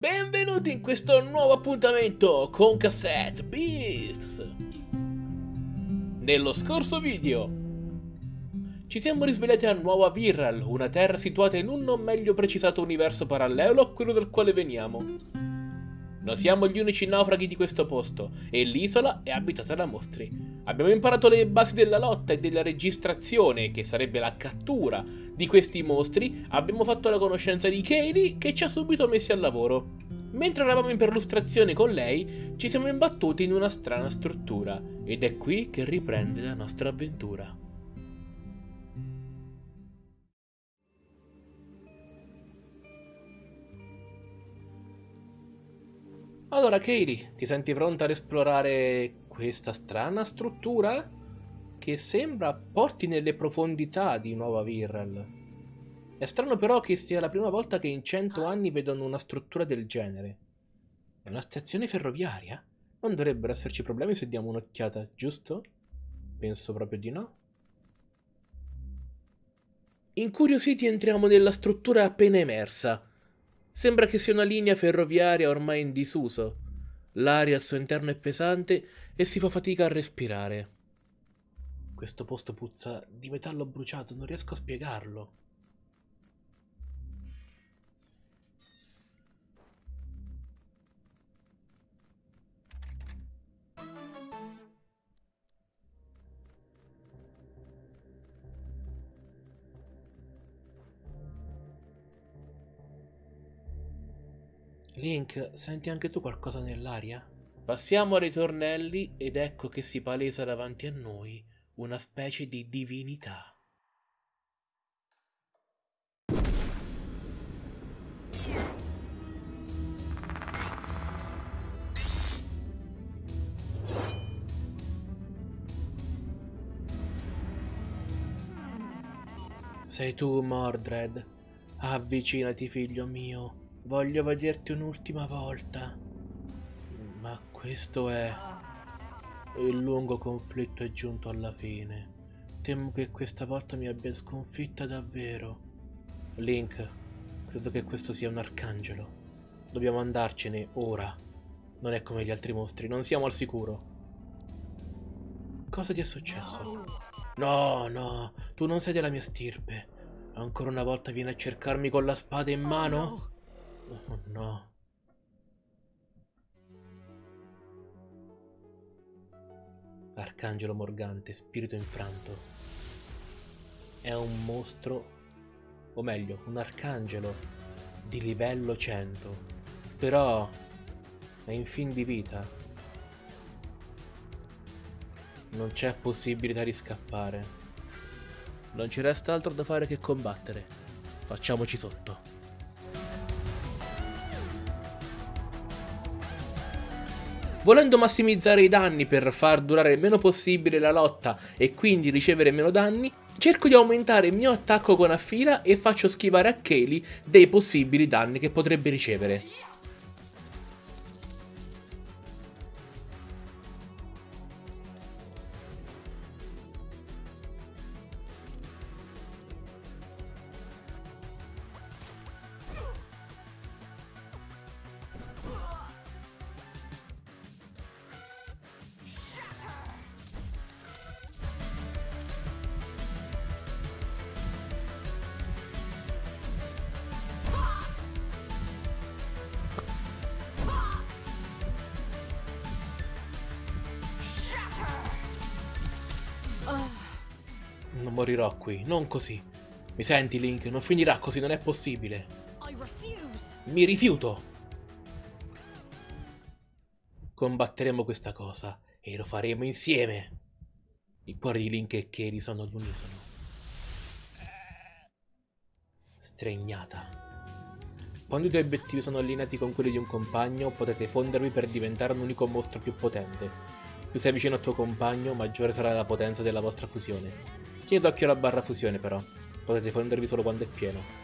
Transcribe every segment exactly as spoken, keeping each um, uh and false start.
Benvenuti in questo nuovo appuntamento con Cassette Beasts. Nello scorso video ci siamo risvegliati a Nuova Virral, una terra situata in un non meglio precisato universo parallelo a quello dal quale veniamo. Non siamo gli unici naufraghi di questo posto e l'isola è abitata da mostri. Abbiamo imparato le basi della lotta e della registrazione, che sarebbe la cattura di questi mostri. Abbiamo fatto la conoscenza di Kaylee, che ci ha subito messi al lavoro. Mentre eravamo in perlustrazione con lei, ci siamo imbattuti in una strana struttura ed è qui che riprende la nostra avventura. Allora, Kaylee, ti senti pronta ad esplorare questa strana struttura? Che sembra porti nelle profondità di Nuova Virral. È strano però che sia la prima volta che in cento anni vedono una struttura del genere. È una stazione ferroviaria? Non dovrebbero esserci problemi se diamo un'occhiata, giusto? Penso proprio di no. Incuriositi entriamo nella struttura appena emersa. Sembra che sia una linea ferroviaria ormai in disuso. L'aria al suo interno è pesante e si fa fatica a respirare. Questo posto puzza di metallo bruciato, non riesco a spiegarlo. Link, senti anche tu qualcosa nell'aria? Passiamo ai ritornelli ed ecco che si palesa davanti a noi una specie di divinità. Sei tu, Mordred. Avvicinati, figlio mio. Voglio vederti un'ultima volta. Ma questo è... Il lungo conflitto è giunto alla fine. Temo che questa volta mi abbia sconfitta davvero. Link, credo che questo sia un arcangelo. Dobbiamo andarcene ora. Non è come gli altri mostri, non siamo al sicuro. Cosa ti è successo? No, no, tu non sei della mia stirpe. Ancora una volta vieni a cercarmi con la spada in mano? Oh no. Arcangelo Morgante, spirito infranto. È un mostro, o meglio, un arcangelo di livello cento. Però è in fin di vita. Non c'è possibilità di scappare. Non ci resta altro da fare che combattere. Facciamoci sotto. Volendo massimizzare i danni per far durare il meno possibile la lotta e quindi ricevere meno danni, cerco di aumentare il mio attacco con affila e faccio schivare a Kaylee dei possibili danni che potrebbe ricevere. Non morirò qui, non così. Mi senti, Link? Non finirà così, non è possibile. Mi rifiuto! Combatteremo questa cosa e lo faremo insieme. I cuori di Link e Kaylee sono all'unisono. Stregnata. Quando i tuoi obiettivi sono allineati con quelli di un compagno, potete fondervi per diventare un unico mostro più potente. Più sei vicino al tuo compagno, maggiore sarà la potenza della vostra fusione. Tieni d'occhio la barra fusione però, potete fondervi solo quando è pieno.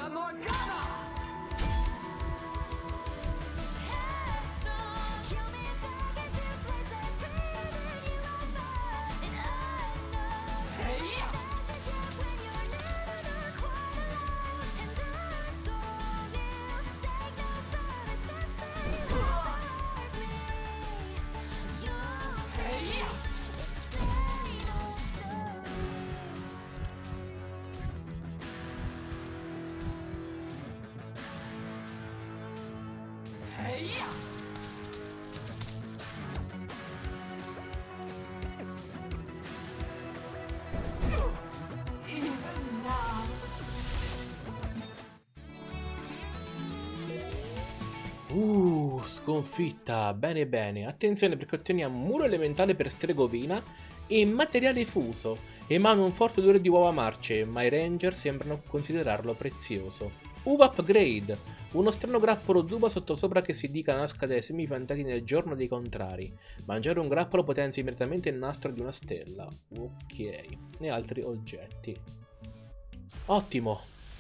Uh, sconfitta, bene bene. Attenzione perché otteniamo muro elementale per stregovina e materiale fuso. Emana un forte odore di uova marce, ma i ranger sembrano considerarlo prezioso. Uva upgrade, uno strano grappolo d'uva sottosopra che si dica nasca dai semi piantati nel giorno dei contrari. Mangiare un grappolo potenzia immediatamente il nastro di una stella. Ok, e altri oggetti. Ottimo.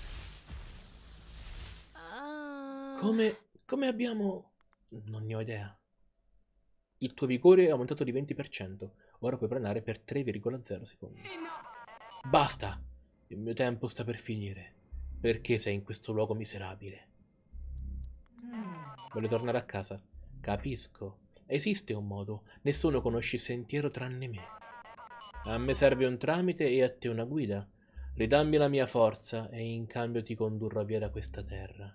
Come... Come abbiamo... non ne ho idea. Il tuo vigore è aumentato di venti per cento. Ora puoi planare per tre virgola zero secondi. Basta! Il mio tempo sta per finire. Perché sei in questo luogo miserabile? Voglio tornare a casa. Capisco. Esiste un modo. Nessuno conosce il sentiero tranne me. A me serve un tramite e a te una guida. Ridammi la mia forza e in cambio ti condurrò via da questa terra.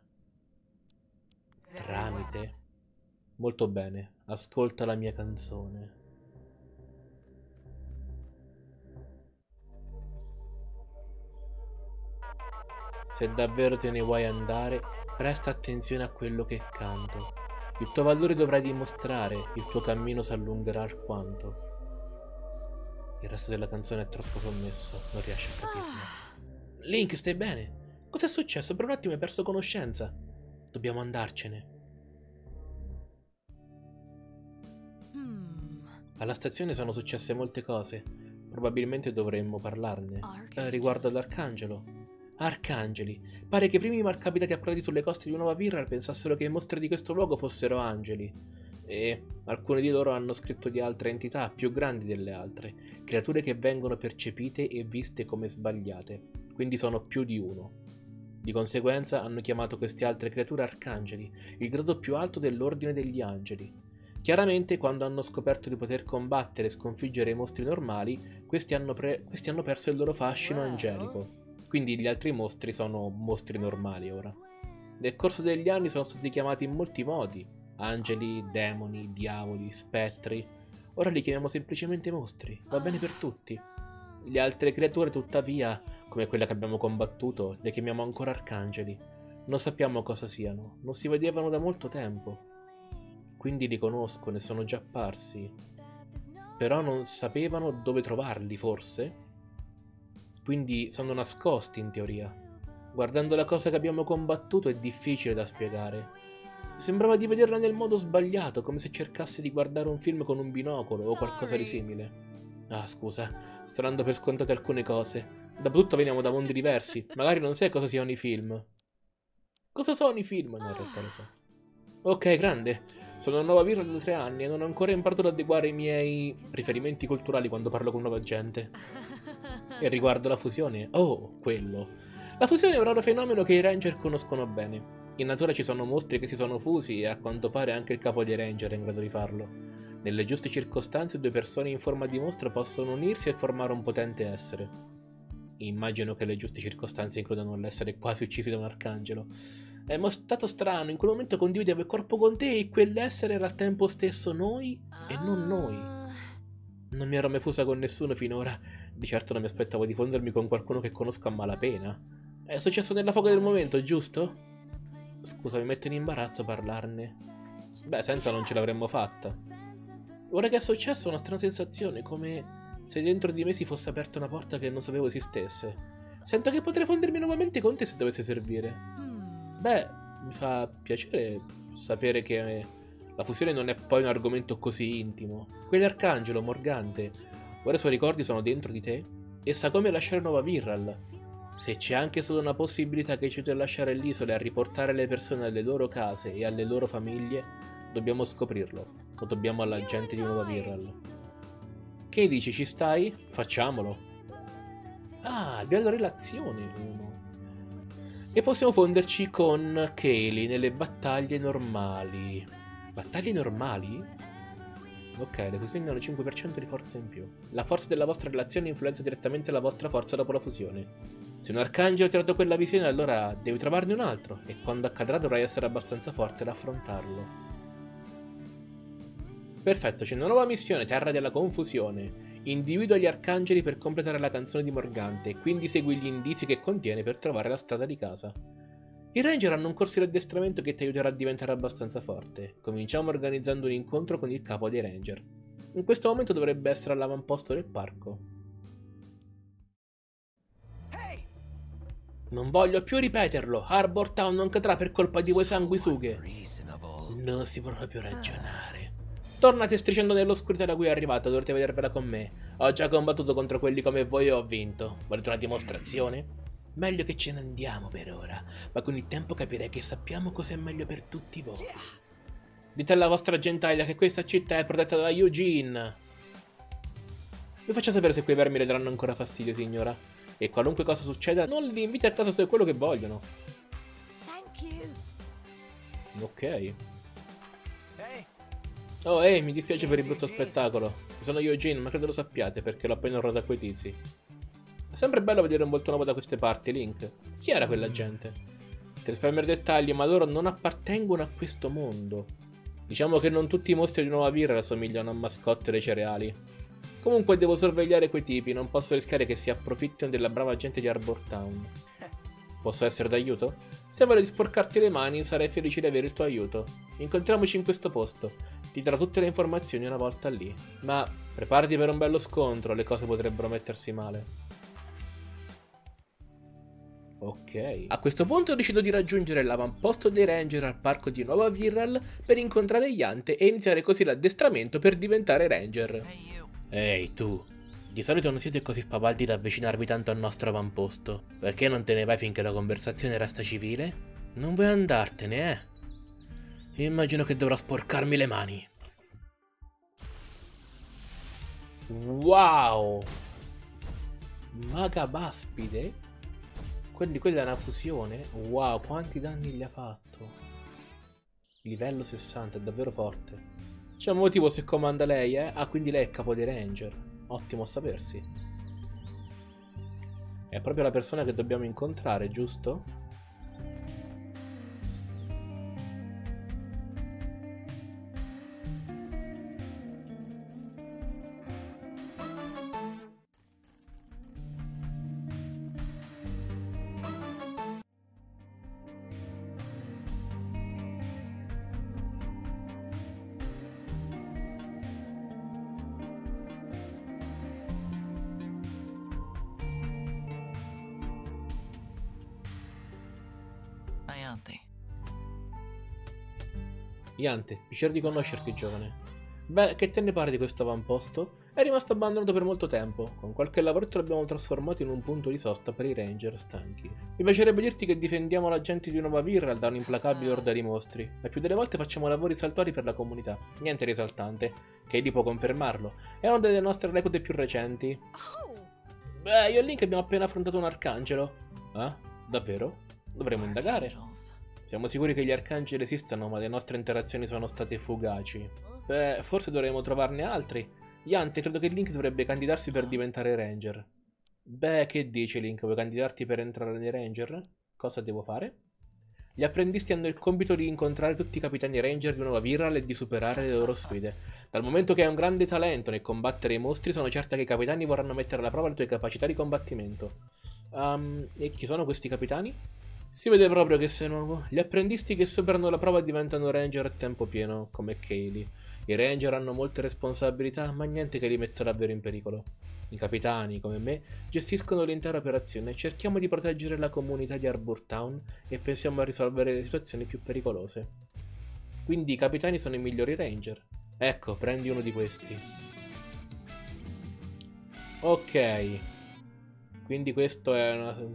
Tramite? Molto bene, ascolta la mia canzone. Se davvero te ne vuoi andare, presta attenzione a quello che canto. Il tuo valore dovrai dimostrare, il tuo cammino si allungherà alquanto. Il resto della canzone è troppo sommesso, non riesci a capirlo. Link, stai bene? Cos'è successo? Per un attimo hai perso conoscenza. Dobbiamo andarcene. Hmm. Alla stazione sono successe molte cose. Probabilmente dovremmo parlarne. Eh, riguardo all'Arcangelo. Arcangeli. Pare che i primi malcapitati approdati sulle coste di Nuova Virral pensassero che i mostri di questo luogo fossero angeli. E alcuni di loro hanno scritto di altre entità più grandi delle altre. Creature che vengono percepite e viste come sbagliate. Quindi sono più di uno. Di conseguenza hanno chiamato queste altre creature arcangeli, il grado più alto dell'ordine degli angeli. Chiaramente, quando hanno scoperto di poter combattere e sconfiggere i mostri normali, questi hanno, questi hanno perso il loro fascino angelico. Quindi gli altri mostri sono mostri normali ora. Nel corso degli anni sono stati chiamati in molti modi: angeli, demoni, diavoli, spettri. Ora li chiamiamo semplicemente mostri, va bene per tutti. Le altre creature, tuttavia, come quella che abbiamo combattuto, le chiamiamo ancora arcangeli. Non sappiamo cosa siano, non si vedevano da molto tempo. Quindi li conosco, ne sono già apparsi. Però non sapevano dove trovarli, forse? Quindi sono nascosti in teoria. Guardando la cosa che abbiamo combattuto è difficile da spiegare. Sembrava di vederla nel modo sbagliato, come se cercasse di guardare un film con un binocolo o qualcosa di simile. Ah, scusa, sto dando per scontate alcune cose. Dopotutto veniamo da mondi diversi. Magari non sai cosa siano i film. Cosa sono i film? No, in realtà lo so. Ok, grande. Sono a Nuova Virral da tre anni e non ho ancora imparato ad adeguare i miei riferimenti culturali quando parlo con nuova gente. E riguardo la fusione? Oh, quello. La fusione è un raro fenomeno che i ranger conoscono bene. In natura ci sono mostri che si sono fusi e a quanto pare anche il capo dei ranger è in grado di farlo. Nelle giuste circostanze due persone in forma di mostro possono unirsi e formare un potente essere. Immagino che le giuste circostanze includano l'essere quasi uccisi da un arcangelo. È stato strano, in quel momento condividevo il corpo con te e quell'essere era al tempo stesso noi e non noi. Non mi ero mai fusa con nessuno finora, di certo non mi aspettavo di fondermi con qualcuno che conosco a malapena. È successo nella foga del momento, giusto? Scusa, mi mette in imbarazzo parlarne. Beh, senza non ce l'avremmo fatta. Ora che è successo ho una strana sensazione, come se dentro di me si fosse aperta una porta che non sapevo esistesse. Sento che potrei fondermi nuovamente con te se dovesse servire. Beh, mi fa piacere sapere che la fusione non è poi un argomento così intimo. Quell'arcangelo, Morgante, ora i suoi ricordi sono dentro di te? E sa come lasciare Nuova Virral. Se c'è anche solo una possibilità che ci aiuti a lasciare l'isola e a riportare le persone alle loro case e alle loro famiglie, dobbiamo scoprirlo. Lo dobbiamo alla gente di Nuova Virral. Che dici, ci stai? Facciamolo. Ah, livello relazioni uno. E possiamo fonderci con Kaylee nelle battaglie normali. Battaglie normali? Ok, le fusioni hanno cinque per cento di forza in più. La forza della vostra relazione influenza direttamente la vostra forza dopo la fusione. Se un arcangelo ha tirato quella visione, allora devi trovarne un altro, e quando accadrà dovrai essere abbastanza forte da affrontarlo. Perfetto, c'è una nuova missione, Terra della Confusione. Individua gli arcangeli per completare la canzone di Morgante, e quindi segui gli indizi che contiene per trovare la strada di casa. I Ranger hanno un corso di addestramento che ti aiuterà a diventare abbastanza forte. Cominciamo organizzando un incontro con il capo dei Ranger. In questo momento dovrebbe essere all'avamposto del parco. Non voglio più ripeterlo, Arbor Town non cadrà per colpa di quei sanguisughe. Non si può proprio ragionare. Tornate strisciando nell'oscurità da cui è arrivato, dovrete vedervela con me. Ho già combattuto contro quelli come voi e ho vinto. Volete una dimostrazione? Meglio che ce ne andiamo per ora, ma con il tempo capirei che sappiamo cos'è meglio per tutti voi. Dite alla vostra gentaglia che questa città è protetta da Eugene. Mi faccia sapere se quei vermi le daranno ancora fastidio, signora. E qualunque cosa succeda, non li inviti a casa se è quello che vogliono. Ok. Oh, ehi, mi dispiace per il brutto spettacolo. Sono Eugene, ma credo lo sappiate perché l'ho appena ordato a quei tizi. È sempre bello vedere un volto nuovo da queste parti, Link. Chi era quella gente? Ti risparmio i dettagli, ma loro non appartengono a questo mondo. Diciamo che non tutti i mostri di Nuova Virral somigliano a mascotte dei cereali. Comunque devo sorvegliare quei tipi, non posso rischiare che si approfittino della brava gente di Arbor Town. Posso essere d'aiuto? Se vuoi di sporcarti le mani, sarei felice di avere il tuo aiuto. Incontriamoci in questo posto. Ti darò tutte le informazioni una volta lì. Ma preparati per un bello scontro, le cose potrebbero mettersi male. Ok. A questo punto ho deciso di raggiungere l'avamposto dei Ranger al parco di Nuova Virral per incontrare Yante e iniziare così l'addestramento per diventare Ranger. Ehi tu, di solito non siete così spavaldi da avvicinarvi tanto al nostro avamposto. Perché non te ne vai finché la conversazione resta civile? Non vuoi andartene, eh? Immagino che dovrò sporcarmi le mani. Wow! Maga Baspide? Quindi quella è una fusione? Wow, quanti danni gli ha fatto? Livello sessanta, è davvero forte. C'è un motivo se comanda lei, eh? Ah, quindi lei è capo dei Ranger. Ottimo a sapersi. È proprio la persona che dobbiamo incontrare, giusto? Yante, piacere di conoscerti, giovane. Beh, che te ne pare di questo avamposto? È rimasto abbandonato per molto tempo. Con qualche lavoretto l'abbiamo trasformato in un punto di sosta per i Ranger stanchi. Mi piacerebbe dirti che difendiamo la gente di Nuova Virral da un'implacabile orda di mostri, ma più delle volte facciamo lavori saltuari per la comunità. Niente di esaltante. Katie può confermarlo. È una delle nostre reclute più recenti. Beh, io e Link abbiamo appena affrontato un arcangelo. Ah? Davvero? Dovremmo indagare. Siamo sicuri che gli arcangeli esistano, ma le nostre interazioni sono state fugaci. Beh, forse dovremmo trovarne altri. Yante, credo che Link dovrebbe candidarsi per diventare Ranger. Beh, che dici, Link? Vuoi candidarti per entrare nei Ranger? Cosa devo fare? Gli apprendisti hanno il compito di incontrare tutti i capitani Ranger di Nuova Virral e di superare le loro sfide. Dal momento che hai un grande talento nel combattere i mostri, sono certa che i capitani vorranno mettere alla prova le tue capacità di combattimento. Um, e chi sono questi capitani? Si vede proprio che sei nuovo. Gli apprendisti che superano la prova diventano Ranger a tempo pieno, come Kaylee. I Ranger hanno molte responsabilità, ma niente che li metta davvero in pericolo. I capitani, come me, gestiscono l'intera operazione e cerchiamo di proteggere la comunità di Arbor Town e pensiamo a risolvere le situazioni più pericolose. Quindi i capitani sono i migliori Ranger. Ecco, prendi uno di questi. Ok. Quindi questo è una...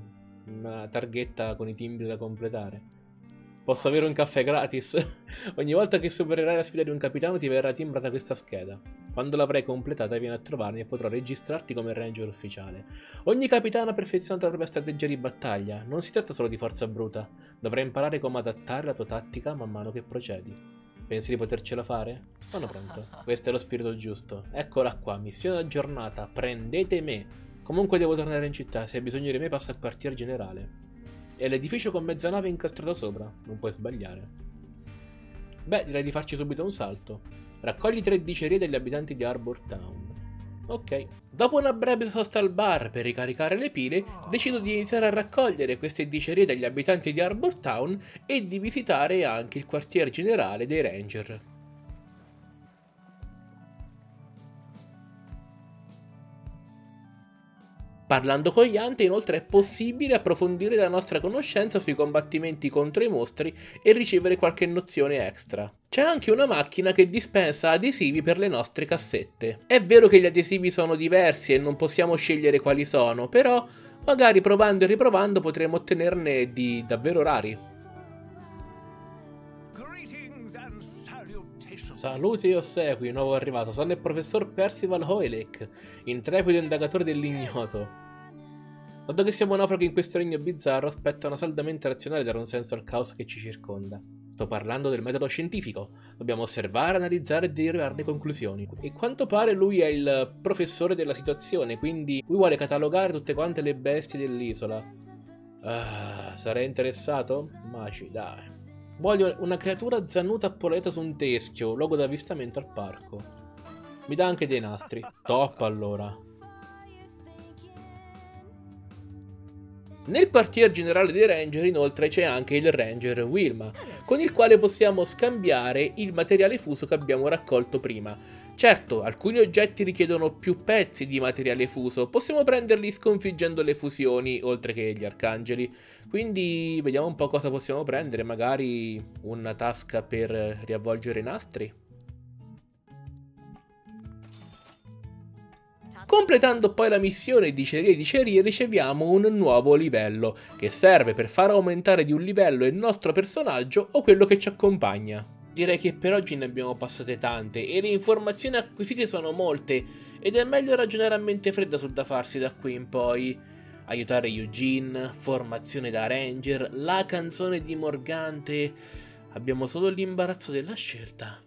una targhetta con i timbri da completare. Posso avere un caffè gratis? Ogni volta che supererai la sfida di un capitano ti verrà timbrata questa scheda. Quando l'avrai completata vieni a trovarmi e potrò registrarti come ranger ufficiale. Ogni capitano ha perfezionato la propria strategia di battaglia. Non si tratta solo di forza bruta. Dovrai imparare come adattare la tua tattica man mano che procedi. Pensi di potercela fare? Sono pronto. Questo è lo spirito giusto. Eccola qua, missione aggiornata. Prendete me. Comunque devo tornare in città. Se hai bisogno di me passa al quartier generale. E l'edificio con mezza nave incastrata sopra. Non puoi sbagliare. Beh, direi di farci subito un salto. Raccogli tre dicerie degli abitanti di Harbour Town. Ok. Dopo una breve sosta al bar per ricaricare le pile, decido di iniziare a raccogliere queste dicerie degli abitanti di Harbour Town e di visitare anche il quartier generale dei Ranger. Parlando con gli Ante, inoltre, è possibile approfondire la nostra conoscenza sui combattimenti contro i mostri e ricevere qualche nozione extra. C'è anche una macchina che dispensa adesivi per le nostre cassette. È vero che gli adesivi sono diversi e non possiamo scegliere quali sono, però magari provando e riprovando potremo ottenerne di davvero rari. Saluti e ossequi, nuovo arrivato. Sono il professor Percival Hoylake, intrepido indagatore dell'ignoto. Dato che siamo naufraghi in questo regno bizzarro, aspetta una salda mente razionale dare un senso al caos che ci circonda. Sto parlando del metodo scientifico. Dobbiamo osservare, analizzare e derivare le conclusioni. E quanto pare lui è il professore della situazione, quindi lui vuole catalogare tutte quante le bestie dell'isola. Ah, sarei interessato? Maci, dai. Voglio una creatura zannuta appollaiata su un teschio, luogo d'avvistamento al parco. Mi dà anche dei nastri. Top allora. Nel quartier generale dei Ranger inoltre c'è anche il Ranger Wilma, con il quale possiamo scambiare il materiale fuso che abbiamo raccolto prima. Certo, alcuni oggetti richiedono più pezzi di materiale fuso, possiamo prenderli sconfiggendo le fusioni, oltre che gli arcangeli. Quindi vediamo un po' cosa possiamo prendere, magari una tasca per riavvolgere i nastri. Completando poi la missione dicerie dicerie riceviamo un nuovo livello, che serve per far aumentare di un livello il nostro personaggio o quello che ci accompagna. Direi che per oggi ne abbiamo passate tante e le informazioni acquisite sono molte ed è meglio ragionare a mente fredda sul da farsi da qui in poi. Aiutare Eugene, formazione da Ranger, la canzone di Morgante. Abbiamo solo l'imbarazzo della scelta.